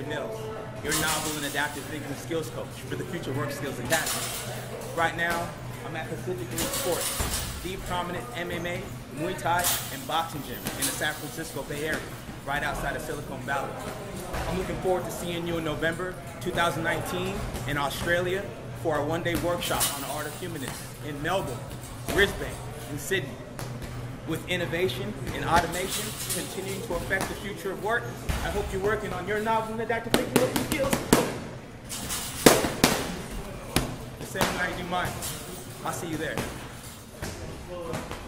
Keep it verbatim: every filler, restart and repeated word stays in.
Mills, your novel and adaptive thinking skills coach for the Future Work Skills Academy. Right now, I'm at Pacific Elite Sports, the prominent M M A, Muay Thai, and boxing gym in the San Francisco Bay Area, right outside of Silicon Valley. I'm looking forward to seeing you in November two thousand nineteen in Australia for our one-day workshop on the art of humanness in Melbourne, Brisbane, and Sydney. With innovation and automation continuing to affect the future of work, I hope you're working on your novel and adaptive thinking skills the same way I do mine. I'll see you there.